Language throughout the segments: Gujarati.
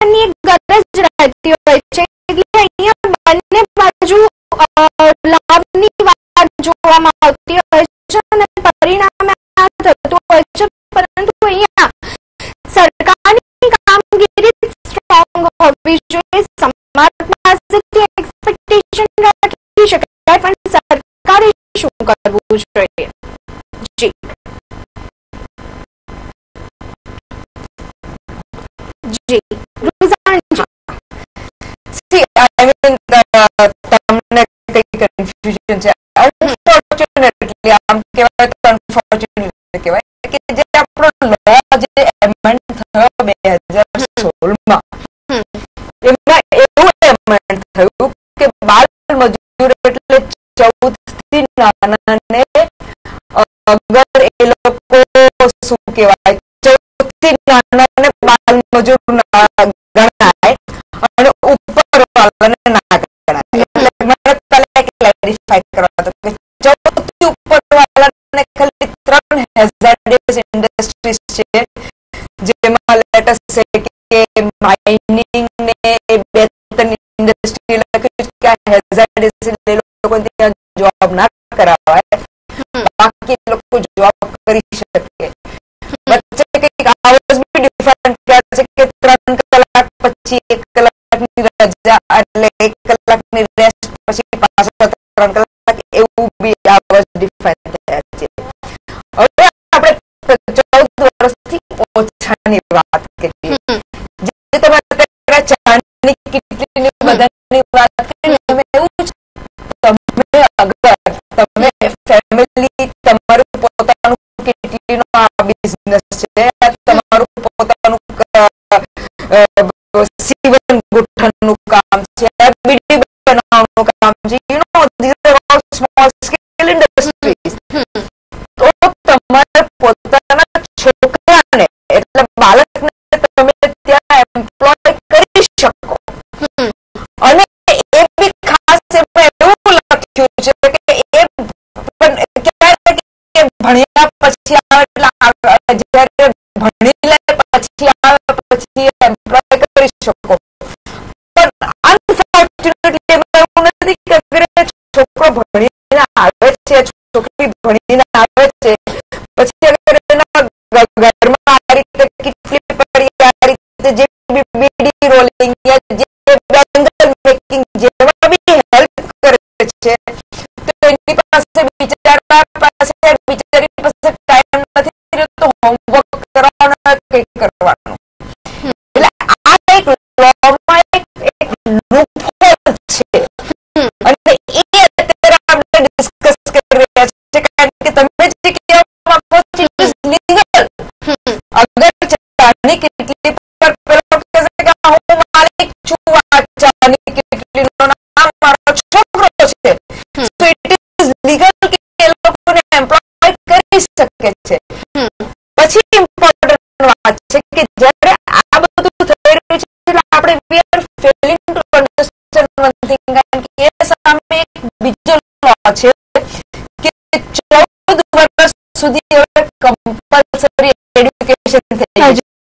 કલ્યાણની ગરજ રહેતી હોય છે, એટલે અહીંયા બંને બાજુ લાભની વાત જોવામાં આવતી હોય છે અને પરિણામે આ થતું હોય છે. પરંતુ અહીંયા સરકારની કામગીરી સ્ટ્રોંગ હોવી જોઈએ. સમાજ પાસેથી એક્સપેક્ટેશન રાખી શકાય, પણ સરકારે શું કરવું જોઈએ? જી જી રુઝાનજી. See, I mean, તમને કઈ કન્ફ્યુઝન છે. અનફોર્ચ્યુનેટલી આમ કહેવાય તો અનફોર્ચ્યુનેટલી કહેવાય કે જે આપણો લો જે એમેન્ડ થયો 2016માં, એમાં એવું એમેન્ડ થયું કે બાળ મજૂર એટલે 14 થી નાનાને અગર એ લોકો શું કહેવાય 14 થી નાનાને બાળ મજૂર ગણાય અને ઉપર વાળાને ના ગણાય. એટલે મને પહેલા ક્લેરિફાઈ કરવા દો કે 14 થી ઉપર વાળાને ખાલી 3 હેઝાર્ડસ ઇન્ડસ્ટ્રીઝ છે, જેમાં લેટ અસ સે કે માઇનિંગ ને 2-3 ઇન્ડસ્ટ્રી લખ્યું કે આ હેઝાર્ડસ એ લોકો ત્યાં જોબ ના કરાવાય, બાકી લોકો જોબ કરી શકે. વચ્ચે કંઈક આવર્સ બી ડિફરન્ટ કહે છે કે 3 કલાક પછી 1 કલાકની રજા એટલે 1 કલાકની રેસ્ટ પછી પાછા 3 કલાક એવું બી આવર્સ ડિફાઇન થયા છે. હવે આપણે 14 વર્ષથી ઓછાની વાત કરીએ. જે તમે અત્યારે ચાની કેટલીની બધાની વાત કરી, તમે એવું તમે અગર તમે ફેમિલી તમારું પોતાનું કેટલીનો આ બિઝનેસ છે, તમારું પોતાનું સીવન ગુઠ્ઠણનું કામ છે, બીડી બનાવવાનું કામ છે, you know this are all small scale industries. તો તમારા પોતાના છોકરાને એટલે બાળકને તમે ત્યાં એમ્પ્લોય કરી શકો. અને એ બી ખાસ એમાં એવું લખ્યું છે કે એ ભણ્યા પછી આવે એટલે જ્યારે ભણી લે પછી આવે પછી એમ્પ્લોય કરી શકો. પણ અનફોર્ચ્યુનેટલી એવું નથી કે અગર છોકરો ભણીને આવે છે, છોકરી ભણીને આવે છે, પછી અગર એના ઘરમાં આ રીતે કેટલી પડી આ રીતે જે બીડી રોલિંગ યા જે બેંગલ મેકિંગ જેવા બી હેલ્પ કરે છે, તો એની પાસે બિચારી પાસે ટાઈમ નથી રહેતો હોમવર્ક કરવાનો કંઈક કરવાનો. એટલે આ એક લોમાં એક લૂપહોલ છે અને એ અત્યારે આપણે ડિસ્કસ કરી રહ્યા છે, કારણ કે તમે જે કહેવા માંગો છો ઇટ ઇઝ લીગલ. અગર ચાની કેટલી પર પેલો કહે છે કે હું માલિક છું આ ચાની કેટલીનો, નામ મારો છોકરો છે, તો ઇટ ઇઝ લીગલ કે એ લોકોને એમ્પ્લોય કરી શકે છે. પછી ઇમ્પોર્ટન્ટ વાત છે કે જ્યારે આ બધું થઈ રહ્યું છે એટલે આપણે we are failing to understand one thing, કારણ કે એ સામે એક બીજો લો છે કે 14 વર્ષ સુધી હવે કમ્પલસરી એડ્યુકેશન થઈ ગયું છે.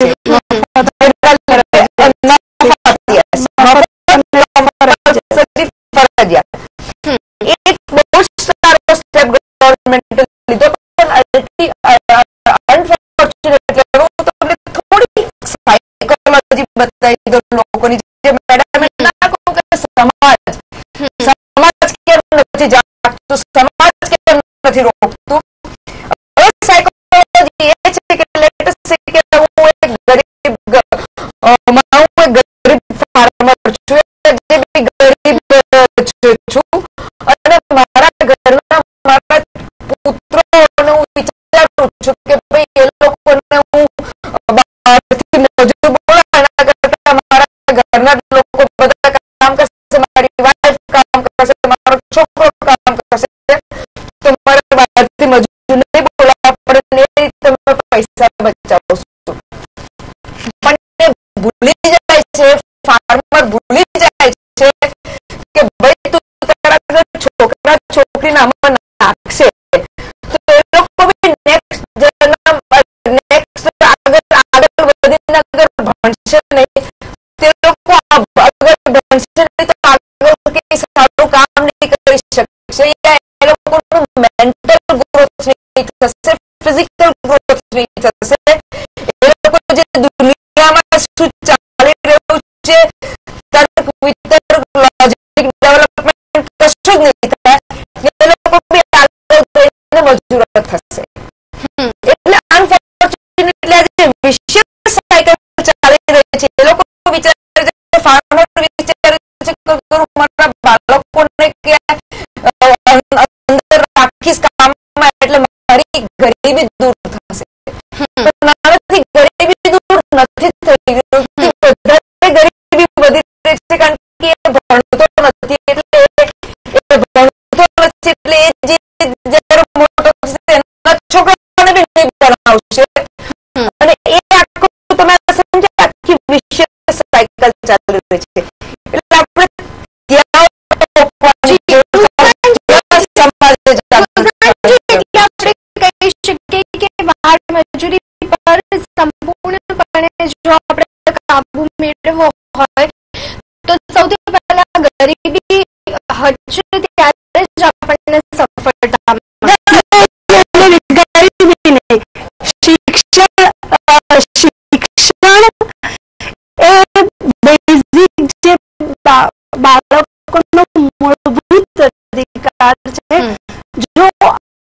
એક બહુ સારો સ્ટેપ ગવર્મેન્ટે લીધો, પણ અનફોર્ચ્યુનેટલી હું તમને થોડી સાયકોલોજી બતાવી દઉં લોકોની, જે મેડમ ના કહું કે સમાજ કેમ નથી જાગતું, સમાજ કેમ નથી રોકતું. હવે સાયકોલોજી એ છે કે લેટ અસ સે કે હું એક ગરીબ ફાર્મર છું, જે બી ગરીબ છું, અને મારા ઘરના મારા પુત્રોને હું વિચારું છું કે ભાઈ એ લોકોને હું બહારથી મજૂર બોલાવું, એના કરતા મારા ઘરના લોકો બધા કામ કરશે, મારી વાઈફ કામ કરશે, મારો છોકરો કામ કરશે, તો મારે બહારથી મજૂર નહીં બોલાવવા પડે, એ રીતે તમે પૈસા બચાવો છો. પણ એ ભૂલી જાય છે, ફાર્મર ભૂલી જાય છે કે ભાઈ તું તારા છોકરા છોકરી નામમાં નાખશે તો એ લોકો બી નેક્સ્ટ આગળ વધીને અગર ભણશે નહીં, તે ફાઇનાન્શિયલી તો આગળ કે સારું કામ નહીં કરી શકશે, યા એ લોકોનું મેન્ટલ ગ્રોથ નહીં થશે, ફિઝિકલ ગ્રોથ નહીં થશે, એ લોકો જે દુનિયામાં શું ચાલી રહ્યું છે તર્ક વિતર્ક લોજિક ડેવલપમેન્ટ કશું જ નહીં થાય, એ લોકો બી આગળ જઈને મજૂર થશે. એટલે અનફોર્ચ્યુનેટલી આજે વિશેષ સાયકલ ચાલી રહી છે. એ લોકો વિચારે છે, ફાર્મર વિચારે છે કે મારા બાળકોને કે અંદર રાખીશ કામમાં એટલે મારી ગરીબી દૂર થશે. પણ નાનાથી ગરીબી દૂર નથી થઈ ગયું, વધારે ગરીબી વધી રહી છે, કારણ કે એ ભણતો નથી, એટલે એ ભણતો નથી, એટલે એ જે જ્યારે મોટો થશે એના છોકરાઓને બી નહીં ભણાવશે, અને એ આખું તમે સમજો આખી વિશેષ સાયકલ ચાલી રહી છે. એટલે આપણે ત્યાં કહી શકીએ કે બાળ મજૂરી પર સંપૂર્ણપણે જો આપણે કાબુ મેળવવો હોય તો સૌથી પહેલા ગરીબી હટશે, ત્યારે જ આપણને સફળતા મળે. શિક્ષણ એ બેઝિક જે બાળકોનો મૂળભૂત અધિકાર છે,